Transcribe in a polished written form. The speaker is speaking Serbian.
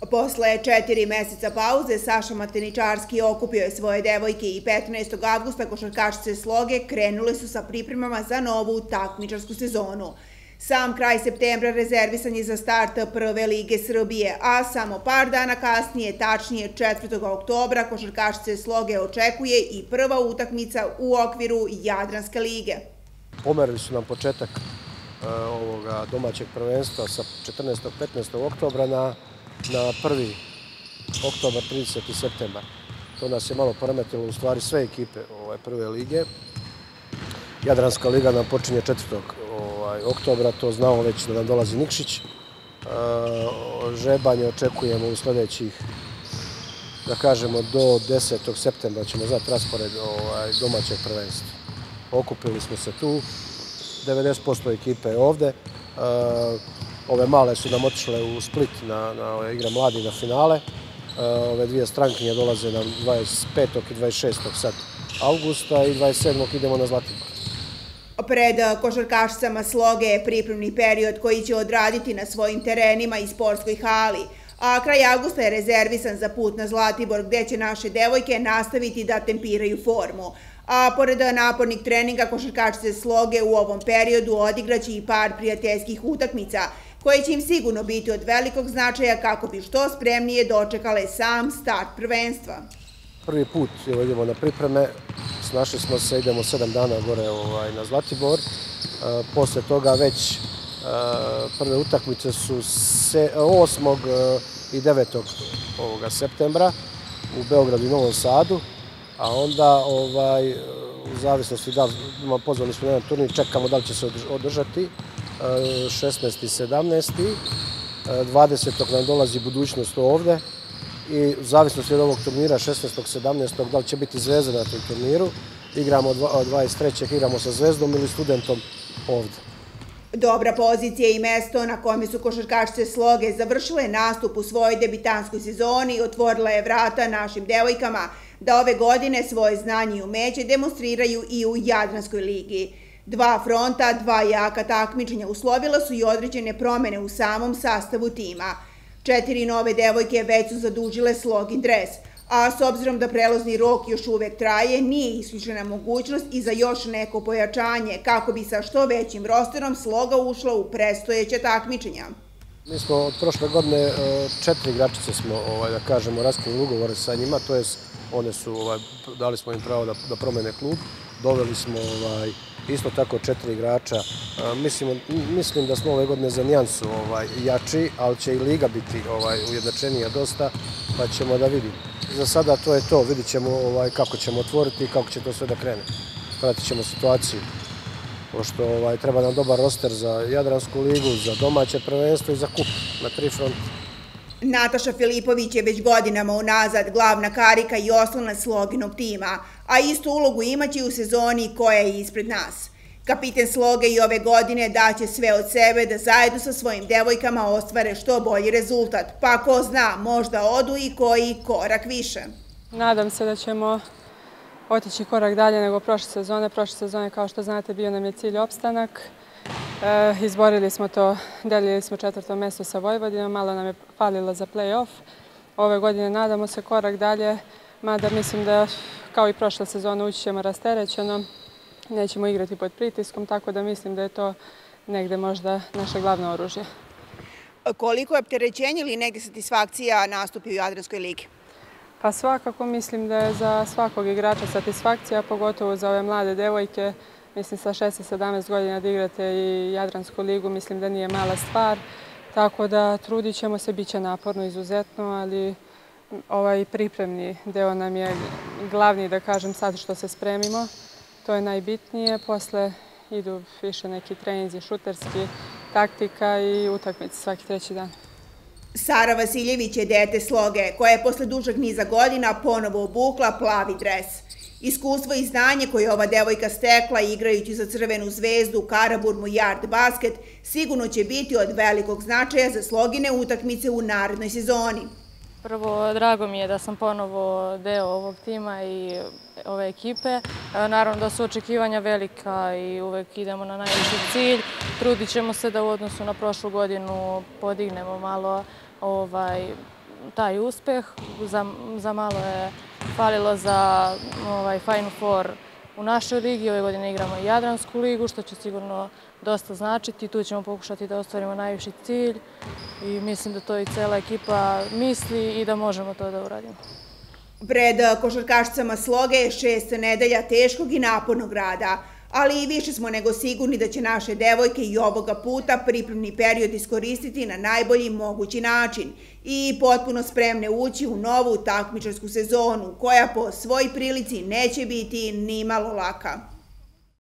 Posle 4 meseca pauze, Saša Mateničarski okupio je svoje devojke i 15. avgusta košarkašice Sloge krenule su sa pripremama za novu takmičarsku sezonu. Sam kraj septembra rezervisan je za start Prve lige Srbije, a samo par dana kasnije, tačnije 4. oktobra, košarkašice Sloge očekuje i prva utakmica u okviru Jadranske lige. Pomerili su nam početak ovoga domaćeg prvenstva sa 14. 15. oktobra na 1. oktobar, 30. septembar. To nas je malo poremetilo, u stvari sve ekipe Prve lige. Jadranska liga nam počinje 4. oktobra, to znamo već da nam dolazi Nikšić. Žebanje očekujemo u sljedećih, da kažemo, do 10. septembra ćemo znati raspored domaćeg prvenstva. Okupili smo se tu, 90% ekipe je ovde. Ove male su nam otišle u Split na igre mladi na finale. Ove dvije strankinje dolaze nam 25. i 26. sad avgusta i 27. idemo na Zlatibor. Pred košarkašicama Sloge je pripremni period koji će odraditi na svojim terenima i sportskoj hali, a kraj avgusta je rezervisan za put na Zlatibor gde će naše devojke nastaviti da tempiraju formu. A pored napornih treninga, košarkašice Sloge u ovom periodu odigraće i par prijateljskih utakmica, koje će im sigurno biti od velikog značaja kako bi što spremnije dočekale sam start prvenstva. Prvi put idemo na pripreme, snašli smo se, idemo 7 dana gore na Zlatibor. Posle toga već prve utakmice su 8. i 9. septembra u Beogradu i Novom Sadu, a onda u zavisnosti da pozvali smo na jedan turnir, čekamo da li će se održati 16. i 17. 20. nam dolazi budućnost ovde i u zavisnosti od ovog turnira 16. 17. da li će biti Zvezda na tom turniru, igramo 23. igramo sa Zvezdom ili Studentom ovde. Dobra pozicija i mesto na kome su košarkašice Sloge završile nastup u svojoj debitanskoj sezoni otvorila je vrata našim devojkama da ove godine svoje znanje i umeće demonstriraju i u Jadranskoj ligi. Dva fronta, dva jaka takmičenja uslovila su i određene promene u samom sastavu tima. 4 nove devojke već su zadužile Slogin dres, a s obzirom da prelozni rok još uvek traje, nije isključena mogućnost i za još neko pojačanje kako bi sa što većim rosterom Sloga ušla u predstojeće takmičenja. Mi smo od prošle godine 4 igračice smo, da kažemo, raskinuli ugovore sa njima, to jest one su, dali smo im pravo da promene klub, doveli smo isto tako 4 igrača. Mislim da smo ove godine za nijansu jači, ali će i liga biti ujednačenija dosta, pa ćemo da vidimo. Za sada to je to, vidit ćemo kako ćemo otvoriti i kako će to sve da krene. Pratit ćemo situaciju, pošto treba nam dobar roster za Jadransku ligu, za domaće prvenstvo i za kup na 3 fronta. Nataša Filipović je već godinama unazad glavna karika i oslonac Sloginog tima, a istu ulogu imaće u sezoni koja je ispred nas. Kapiten Sloge i ove godine daće sve od sebe da zajedno sa svojim devojkama ostvare što bolji rezultat, pa ko zna, možda odu i koji korak više. Nadam se da ćemo otići korak dalje nego prošle sezone. Prošle sezone, kao što znate, bio nam je cilj opstanak. Izborili smo to, delili smo 4. mesto sa Vojvodinom, malo nam je falilo za play-off. Ove godine nadamo se korak dalje, mada mislim da kao i prošle sezone ući ćemo rasterećeno, nećemo igrati pod pritiskom, tako da mislim da je to negde možda naše glavno oružje. Koliko je opterećenje ili negde satisfakcija nastupi u Jadranskoj ligi? Pa svakako mislim da je za svakog igrača satisfakcija, pogotovo za ove mlade devojke. Mislim, sa 16-17 godina da igrate i Jadransku ligu, mislim da nije mala stvar. Tako da trudit ćemo se, bit će naporno izuzetno, ali ovaj pripremni deo nam je glavni, da kažem, sad što se spremimo. To je najbitnije. Posle idu više neki treninzi, šuterski, taktika i utakmice svaki 3. dan. Sara Vasiljević je dete Sloge, koja je posle dužeg niza godina ponovo obukla plavi dres. Iskustvo i znanje koje ova devojka stekla igrajući za Crvenu zvezdu, Karaburmu i Art Basket sigurno će biti od velikog značaja za Slogine utakmice u narednoj sezoni. Prvo, drago mi je da sam ponovo deo ovog tima i ove ekipe. Naravno da su očekivanja velika i uvek idemo na najviši cilj. Trudit ćemo se da u odnosu na prošlu godinu podignemo malo taj uspeh. Za malo je falilo za Final Four u našoj ligi. Ove godine igramo i Jadransku ligu, što će sigurno dosta značiti. Tu ćemo pokušati da ostvarimo najviši cilj i mislim da to i cela ekipa misli i da možemo to da uradimo. Pred košarkašicama Sloge je 6 nedelja teškog i napornog rada, ali i više smo nego sigurni da će naše devojke i ovoga puta pripremni period iskoristiti na najbolji mogući način i potpuno spremne ući u novu takmičarsku sezonu, koja po svoj prilici neće biti ni malo laka.